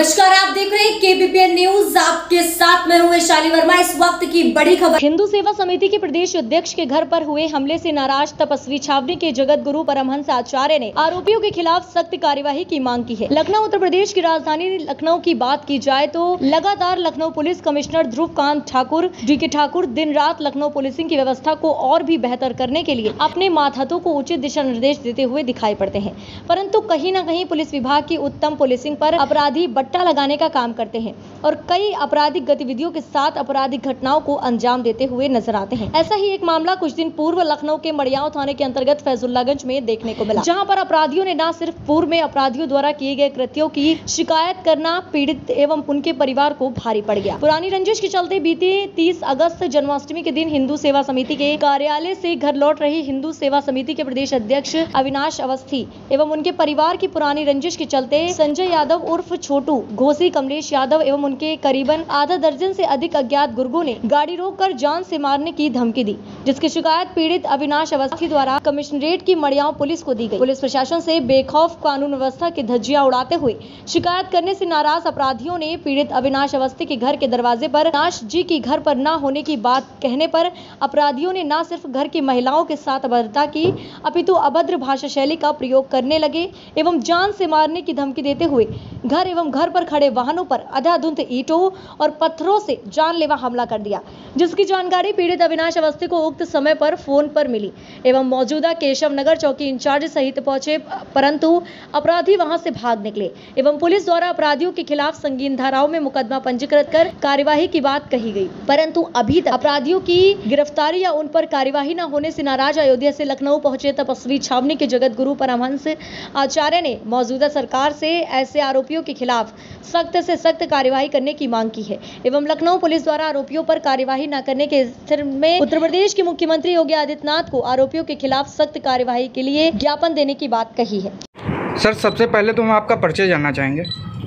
नमस्कार, आप देख रहे हैं केबीपीएन न्यूज। आपके साथ मैं हूं वैशाली वर्मा। इस वक्त की बड़ी खबर। हिंदू सेवा समिति के प्रदेश अध्यक्ष के घर पर हुए हमले से नाराज तपस्वी छावनी के जगत गुरु परमहंस आचार्य ने आरोपियों के खिलाफ सख्त कार्यवाही की मांग की है। लखनऊ उत्तर प्रदेश की राजधानी लखनऊ की बात की जाए तो लगातार Lucknow police commissioner Dhruv Kant Thakur DK Thakur दिन रात लखनऊ पुलिसिंग की व्यवस्था को और भी बेहतर करने के लिए अपने मातहतों को उचित दिशा निर्देश देते हुए दिखाई पड़ते हैं, परंतु कहीं न कहीं पुलिस विभाग की उत्तम पुलिसिंग पर अपराधी बट्टा लगाने का काम करते हैं और कई आपराधिक गतिविधियों के साथ आपराधिक घटनाओं को अंजाम देते हुए नजर आते हैं। ऐसा ही एक मामला कुछ दिन पूर्व लखनऊ के मड़ियाव थाने के अंतर्गत फैजुल्लागंज में देखने को मिला, जहां पर अपराधियों ने न सिर्फ पूर्व में अपराधियों द्वारा किए गए कृत्यों की शिकायत करना पीड़ित एवं उनके परिवार को भारी पड़ गया। पुरानी रंजिश के चलते बीते 30 अगस्त जन्माष्टमी के दिन हिंदू सेवा समिति के कार्यालय से घर लौट रही हिंदू सेवा समिति के प्रदेश अध्यक्ष अविनाश अवस्थी एवं उनके परिवार की पुरानी रंजिश के चलते संजय यादव उर्फ छोटू घोसी, कमलेश यादव एवं उनके करीबन आधा दर्जन से अधिक अज्ञात गुर्गों ने गाड़ी रोककर जान से मारने की धमकी दी, जिसकी शिकायत पीड़ित अविनाश अवस्थी द्वारा कमिश्नरेट की मड़ियाव पुलिस को दी गई। पुलिस प्रशासन से बेखौफ कानून व्यवस्था की धज्जियां उड़ाते हुए शिकायत करने से नाराज अपराधियों ने पीड़ित अविनाश अवस्थी के घर के दरवाजे पर अविनाश जी की घर पर न होने की बात कहने पर अपराधियों ने न सिर्फ घर की महिलाओं के साथ अभद्रता की अपितु अभद्र भाषा शैली का प्रयोग करने लगे एवं जान से मारने की धमकी देते हुए घर एवं घर पर खड़े वाहनों पर अंधाधुंध ईंटों और पत्थरों से जानलेवा हमला कर दिया, जिसकी जानकारी पीड़ित अविनाश अवस्थी को उक्त समय पर फोन पर मिली एवं मौजूदा केशव नगर चौकी इंचार्ज सहित पहुंचे, परंतु अपराधी वहां से भाग निकले एवं पुलिस द्वारा अपराधियों के खिलाफ संगीन धाराओं में मुकदमा पंजीकृत कर कार्यवाही की बात कही गई, परंतु अभी तक अपराधियों की गिरफ्तारी या उन पर कार्यवाही न होने से नाराज अयोध्या से लखनऊ पहुंचे तपस्वी छावनी के जगत गुरु परमहंस आचार्य ने मौजूदा सरकार से ऐसे आरोपियों के खिलाफ सख्त से सख्त कार्यवाही करने की मांग की है एवं लखनऊ पुलिस द्वारा आरोपियों पर कार्यवाही न करने के स्थिति में उत्तर प्रदेश के मुख्यमंत्री योगी आदित्यनाथ को आरोपियों के खिलाफ सख्त कार्यवाही के लिए ज्ञापन देने की बात कही है। सर, सबसे पहले तो हम आपका परिचय जानना चाहेंगे।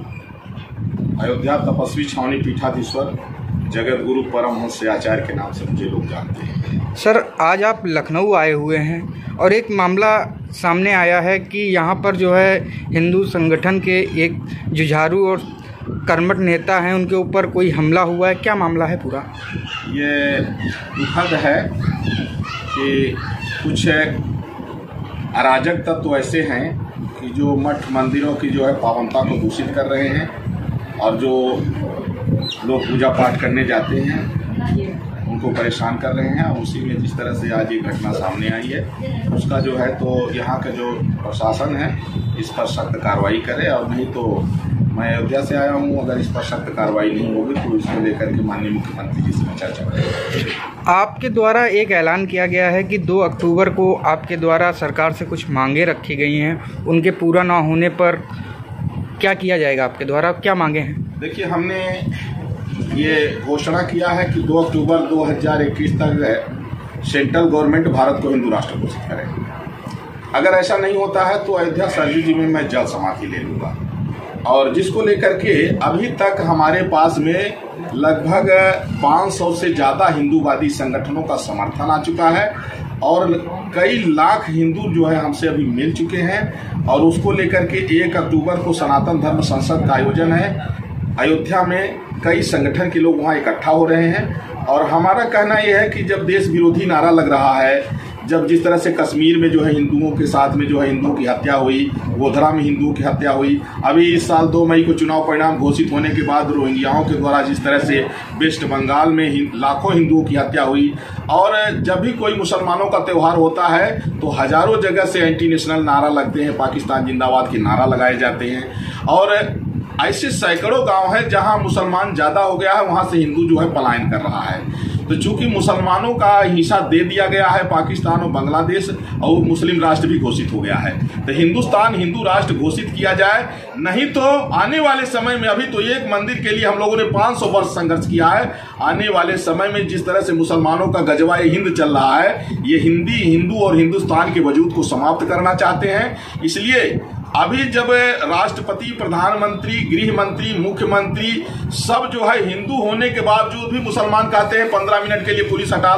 अयोध्या तपस्वी छावनी पीठाधीश्वर जगत गुरु परमहंस आचार्य के नाम से मुझे लोग जानते हैं। सर, आज आप लखनऊ आए हुए हैं और एक मामला सामने आया है कि यहाँ पर जो है हिंदू संगठन के एक जुझारू और कर्मठ नेता हैं, उनके ऊपर कोई हमला हुआ है। क्या मामला है पूरा? ये दुखद है कि कुछ अराजक तत्व ऐसे हैं कि जो मठ मंदिरों की जो है पावनता को दूषित कर रहे हैं और जो लोग पूजा पाठ करने जाते हैं उनको परेशान कर रहे हैं। और उसी में जिस तरह से आज ये घटना सामने आई है उसका जो है तो यहाँ का जो प्रशासन है इस पर सख्त कार्रवाई करे, और नहीं तो मैं अयोध्या से आया हूँ, अगर इस पर सख्त कार्रवाई नहीं होगी तो इसको लेकर के माननीय मुख्यमंत्री जी से चर्चा करेंगे। आपके द्वारा एक ऐलान किया गया है कि 2 अक्टूबर को आपके द्वारा सरकार से कुछ मांगे रखी गई हैं, उनके पूरा ना होने पर क्या किया जाएगा? आपके द्वारा क्या मांगे हैं? देखिए, हमने ये घोषणा किया है कि 2 अक्टूबर 2021 तक सेंट्रल गवर्नमेंट भारत को हिंदू राष्ट्र घोषित करे। अगर ऐसा नहीं होता है तो अयोध्या सरयू जी में मैं जल समाधि ले लूँगा, और जिसको लेकर के अभी तक हमारे पास में लगभग 500 से ज़्यादा हिंदूवादी संगठनों का समर्थन आ चुका है और कई लाख हिंदू जो है हमसे अभी मिल चुके हैं। और उसको लेकर के 1 अक्टूबर को सनातन धर्म संसद का आयोजन है अयोध्या में। कई संगठन के लोग वहाँ इकट्ठा हो रहे हैं और हमारा कहना यह है कि जब देश विरोधी नारा लग रहा है, जब जिस तरह से कश्मीर में जो है हिंदुओं के साथ में जो है हिंदुओं की हत्या हुई, गोधरा में हिंदुओं की हत्या हुई, अभी इस साल 2 मई को चुनाव परिणाम घोषित होने के बाद रोहिंग्याओं के द्वारा जिस तरह से वेस्ट बंगाल में लाखों हिंदुओं की हत्या हुई, और जब भी कोई मुसलमानों का त्यौहार होता है तो हजारों जगह से एंटी नेशनल नारा लगते हैं, पाकिस्तान जिंदाबाद के नारा लगाए जाते हैं। और ऐसे सैकड़ों गांव हैं जहां मुसलमान ज्यादा हो गया है, वहां से हिंदू जो है पलायन कर रहा है। तो चूंकि मुसलमानों का हिस्सा दे दिया गया है पाकिस्तान और बांग्लादेश, और मुस्लिम राष्ट्र भी घोषित हो गया है, तो हिंदुस्तान हिंदू राष्ट्र घोषित किया जाए। नहीं तो आने वाले समय में, अभी तो एक मंदिर के लिए हम लोगों ने 500 वर्ष संघर्ष किया है, आने वाले समय में जिस तरह से मुसलमानों का गजवाए हिंद चल रहा है, ये हिंदू और हिंदुस्तान के वजूद को समाप्त करना चाहते हैं। इसलिए अभी जब राष्ट्रपति, प्रधानमंत्री, गृह मंत्री, मुख्यमंत्री सब जो है हिंदू होने के बावजूद भी मुसलमान कहते हैं 15 मिनट के लिए पुलिस हटा लो,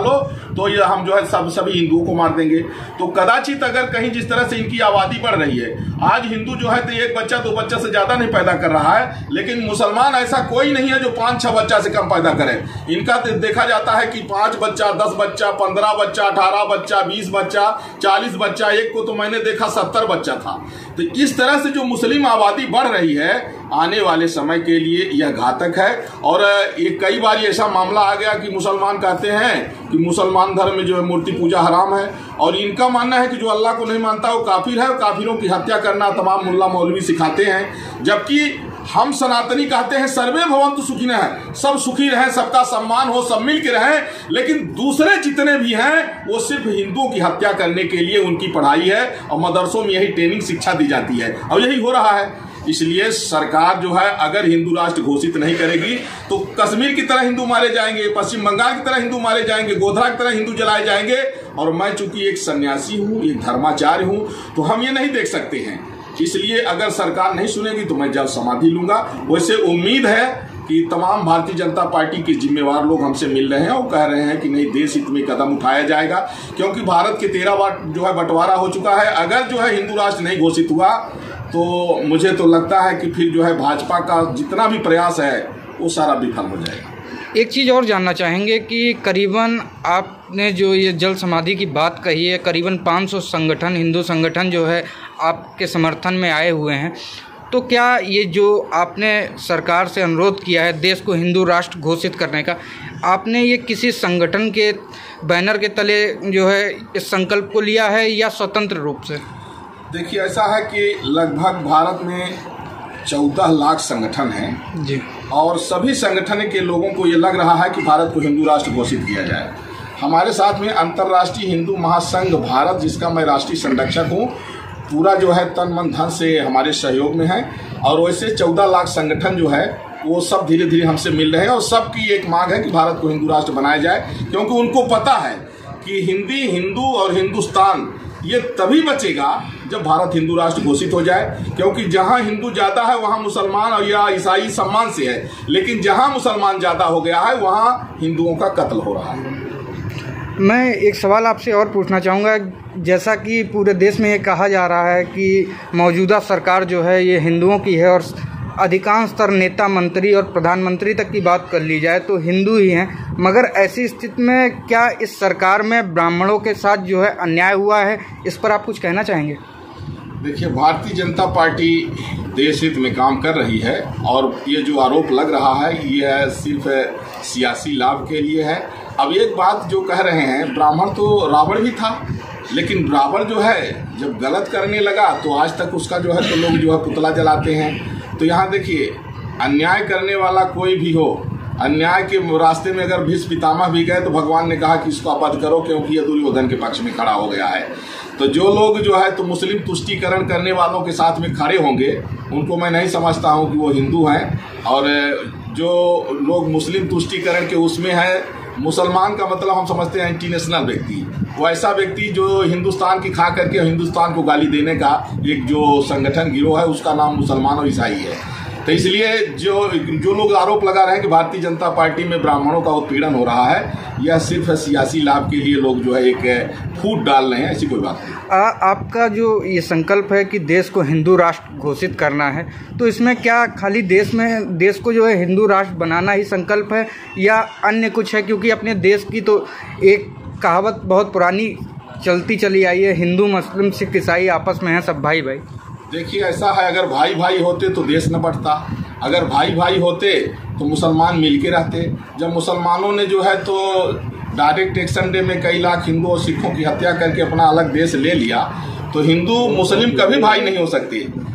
तो ये हम जो है सभी हिंदुओं को मार देंगे। तो कदाचित अगर कहीं जिस तरह से इनकी आबादी बढ़ रही है, आज हिंदू जो है तो 1 बच्चा 2 बच्चा से ज्यादा नहीं पैदा कर रहा है, लेकिन मुसलमान ऐसा कोई नहीं है जो 5-6 बच्चा से कम पैदा करे। इनका देखा जाता है कि 5 बच्चा, 10 बच्चा, 15 बच्चा, 18 बच्चा, 20 बच्चा, 40 बच्चा, एक को तो मैंने देखा 70 बच्चा था। तो इस तरह से जो मुस्लिम आबादी बढ़ रही है, आने वाले समय के लिए यह घातक है। और ये कई बार ऐसा मामला आ गया कि मुसलमान कहते हैं कि मुसलमान धर्म में जो है मूर्ति पूजा हराम है, और इनका मानना है कि जो अल्लाह को नहीं मानता वो काफिर है, और काफिरों की हत्या करना तमाम मुल्ला मौलवी सिखाते हैं। जबकि हम सनातनी कहते हैं सर्वे भवन्तु सुखिनः, सब सुखी रहें, सबका सम्मान हो, सब मिल के रहें। लेकिन दूसरे जितने भी हैं वो सिर्फ हिंदुओं की हत्या करने के लिए उनकी पढ़ाई है, और मदरसों में यही ट्रेनिंग शिक्षा दी जाती है, और यही हो रहा है। इसलिए सरकार जो है अगर हिंदू राष्ट्र घोषित नहीं करेगी तो कश्मीर की तरह हिंदू मारे जाएंगे, पश्चिम बंगाल की तरह हिंदू मारे जाएंगे, गोधरा की तरह हिंदू जलाए जाएंगे। और मैं चूंकि एक सन्यासी हूं, एक धर्माचार्य हूं, तो हम ये नहीं देख सकते हैं। इसलिए अगर सरकार नहीं सुनेगी तो मैं जब समाधि लूंगा। वैसे उम्मीद है कि तमाम भारतीय जनता पार्टी के जिम्मेवार लोग हमसे मिल रहे हैं और कह रहे हैं कि नहीं, देश हित में कदम उठाया जाएगा, क्योंकि भारत के 13 बार जो है बंटवारा हो चुका है। अगर जो है हिंदू राष्ट्र नहीं घोषित हुआ तो मुझे तो लगता है कि फिर जो है भाजपा का जितना भी प्रयास है वो सारा विफल हो जाएगा। एक चीज़ और जानना चाहेंगे कि करीबन आपने जो ये जल समाधि की बात कही है, करीबन 500 संगठन, हिंदू संगठन जो है आपके समर्थन में आए हुए हैं। तो क्या ये जो आपने सरकार से अनुरोध किया है देश को हिंदू राष्ट्र घोषित करने का, आपने ये किसी संगठन के बैनर के तले जो है इस संकल्प को लिया है या स्वतंत्र रूप से? देखिए, ऐसा है कि लगभग भारत में 14 लाख संगठन हैं जी, और सभी संगठन के लोगों को ये लग रहा है कि भारत को हिंदू राष्ट्र घोषित किया जाए। हमारे साथ में अंतर्राष्ट्रीय हिंदू महासंघ भारत, जिसका मैं राष्ट्रीय संरक्षक हूँ, पूरा जो है तन मन धन से हमारे सहयोग में है। और वैसे 14 लाख संगठन जो है वो सब धीरे धीरे हमसे मिल रहे हैं, और सबकी एक मांग है कि भारत को हिंदू राष्ट्र बनाया जाए, क्योंकि उनको पता है कि हिंदी, हिंदू और हिंदुस्तान ये तभी बचेगा जब भारत हिंदू राष्ट्र घोषित हो जाए। क्योंकि जहां हिंदू ज्यादा है वहां मुसलमान और या ईसाई सम्मान से है, लेकिन जहां मुसलमान ज्यादा हो गया है वहां हिंदुओं का कत्ल हो रहा है। मैं एक सवाल आपसे और पूछना चाहूँगा, जैसा कि पूरे देश में ये कहा जा रहा है कि मौजूदा सरकार जो है ये हिंदुओं की है, और अधिकांशतर नेता, मंत्री और प्रधानमंत्री तक की बात कर ली जाए तो हिंदू ही हैं, मगर ऐसी स्थिति में क्या इस सरकार में ब्राह्मणों के साथ जो है अन्याय हुआ है, इस पर आप कुछ कहना चाहेंगे? देखिए, भारतीय जनता पार्टी देश हित में काम कर रही है, और ये जो आरोप लग रहा है यह सिर्फ सियासी लाभ के लिए है। अब एक बात जो कह रहे हैं, ब्राह्मण तो रावण भी था, लेकिन रावण जो है जब गलत करने लगा तो आज तक उसका जो है तो लोग जो है पुतला जलाते हैं। तो यहाँ देखिए, अन्याय करने वाला कोई भी हो, अन्याय के रास्ते में अगर भीष्म पितामह भी गए तो भगवान ने कहा कि इसको अपद करो, क्योंकि ये दुर्योधन के पक्ष में खड़ा हो गया है। तो जो लोग जो है तो मुस्लिम तुष्टीकरण करने वालों के साथ में खड़े होंगे, उनको मैं नहीं समझता हूँ कि वो हिंदू हैं। और जो लोग मुस्लिम तुष्टीकरण के उसमें है, मुसलमान का मतलब हम समझते हैं एंटी नेशनल व्यक्ति, वो ऐसा व्यक्ति जो हिंदुस्तान की खा करके हिंदुस्तान को गाली देने का एक जो संगठन गिरोह है, उसका नाम मुसलमान और ईसाई है। तो इसलिए जो लोग आरोप लगा रहे हैं कि भारतीय जनता पार्टी में ब्राह्मणों का उत्पीड़न हो रहा है, यह सिर्फ सियासी लाभ के लिए लोग जो है एक फूट डाल रहे हैं, ऐसी कोई बात नहीं। आपका जो ये संकल्प है कि देश को हिंदू राष्ट्र घोषित करना है, तो इसमें क्या खाली देश को जो है हिंदू राष्ट्र बनाना ही संकल्प है या अन्य कुछ है? क्योंकि अपने देश की तो एक कहावत बहुत पुरानी चलती चली आई है, हिंदू मुस्लिम सिख ईसाई आपस में हैं सब भाई भाई। देखिए, ऐसा है, अगर भाई भाई होते तो देश न बढ़ता, अगर भाई भाई होते तो मुसलमान मिल के रहते। जब मुसलमानों ने जो है तो डायरेक्ट एक्शन डे में कई लाख हिंदू और सिखों की हत्या करके अपना अलग देश ले लिया, तो हिंदू मुस्लिम कभी भाई नहीं हो सकते।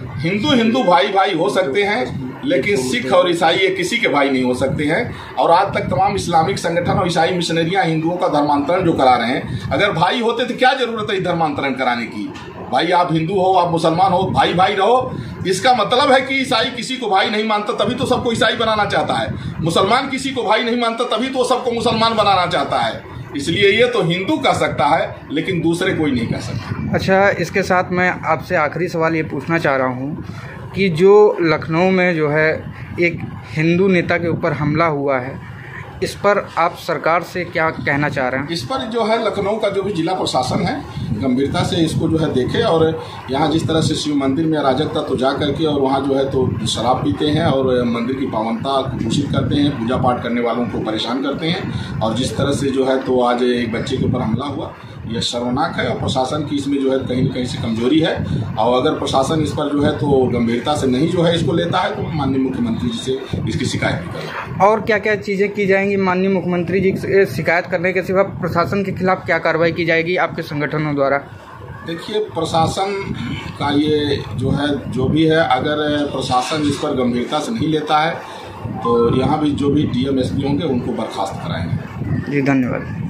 हिंदू भाई भाई हो सकते हैं, लेकिन सिख और ईसाई ये किसी के भाई नहीं हो सकते हैं। और आज तक तमाम इस्लामिक संगठन और ईसाई मिशनरियां हिंदुओं का धर्मांतरण जो करा रहे हैं, अगर भाई होते तो क्या जरूरत है धर्मांतरण कराने की? भाई आप हिंदू हो, आप मुसलमान हो, भाई भाई रहो। इसका मतलब है कि ईसाई किसी को भाई नहीं मानता, तभी तो सबको ईसाई बनाना चाहता है। मुसलमान किसी को भाई नहीं मानता, तभी तो सबको मुसलमान बनाना चाहता है। इसलिए ये तो हिंदू कर सकता है, लेकिन दूसरे कोई नहीं कर सकता। अच्छा, इसके साथ मैं आपसे आखिरी सवाल ये पूछना चाह रहा हूँ कि जो लखनऊ में जो है एक हिंदू नेता के ऊपर हमला हुआ है, इस पर आप सरकार से क्या कहना चाह रहे हैं? इस पर जो है लखनऊ का जो भी जिला प्रशासन है गंभीरता से इसको जो है देखे, और यहाँ जिस तरह से शिव मंदिर में अराजकता तो जा करके और वहाँ जो है तो शराब पीते हैं और मंदिर की पावनता दूषित करते हैं, पूजा पाठ करने वालों को परेशान करते हैं, और जिस तरह से जो है तो आज एक बच्चे के ऊपर हमला हुआ, यह शर्मनाक है। और प्रशासन की इसमें जो है कहीं न कहीं से कमजोरी है, और अगर प्रशासन इस पर जो है तो गंभीरता से नहीं जो है इसको लेता है तो माननीय मुख्यमंत्री जी से इसकी शिकायत भी करेंगे। और क्या क्या चीज़ें की जाएंगी माननीय मुख्यमंत्री जी से शिकायत करने के सिवा? प्रशासन के खिलाफ क्या कार्रवाई की जाएगी आपके संगठनों द्वारा? देखिए, प्रशासन का ये जो है जो भी है, अगर प्रशासन इस पर गंभीरता से नहीं लेता है तो यहाँ भी जो भी DM SP होंगे उनको बर्खास्त कराएंगे। जी धन्यवाद।